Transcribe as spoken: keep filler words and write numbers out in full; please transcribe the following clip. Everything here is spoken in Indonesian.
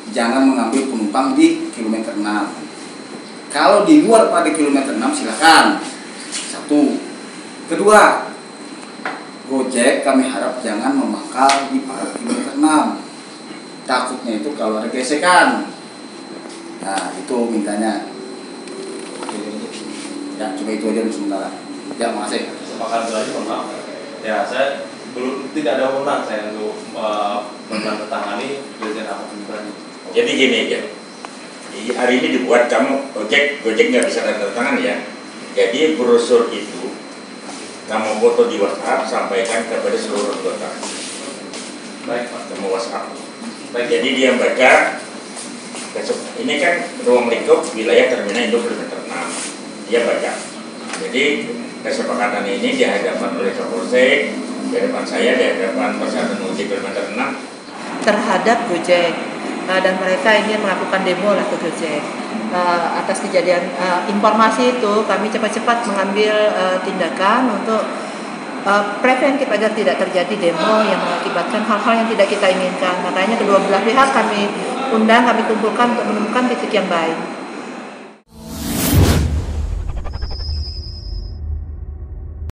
jangan mengambil penumpang di kilometer enam. Kalau di luar pada kilometer enam silakan. Satu. Kedua, Gojek kami harap jangan memangkal di pada kilometer enam. Takutnya itu kalau ada gesekan. Nah, itu mintanya. Ya, cuma itu aja sementara. Ya, makasih. Sepakat lagi, mohon maaf. Ya, saya belum tidak ada wewenang saya untuk uh, menandatangani Dirjen Angkutan Pribadi. Jadi gini ya, hari ini dibuat kamu Gojek, Gojek nggak bisa tanda tangan ya. Jadi brosur itu kamu foto di WhatsApp, sampaikan kepada seluruh anggota. Baik, Pak. Kamu WhatsApp. Baik. Jadi dia baca. Ini kan ruang lingkup wilayah terminal Indo kilometer enam. Dia baca. Jadi kesepakatan ini di hadapan oleh Kapolsek, di hadapan saya, di hadapan Persatuan Ojek kilometer enam terhadap Gojek, uh, dan mereka ingin melakukan demo lah ke Gojek. Uh, atas kejadian uh, informasi itu kami cepat-cepat mengambil uh, tindakan untuk uh, preventif agar tidak terjadi demo yang mengakibatkan hal-hal yang tidak kita inginkan. Makanya kedua belah pihak kami undang, kami kumpulkan untuk menemukan titik yang baik.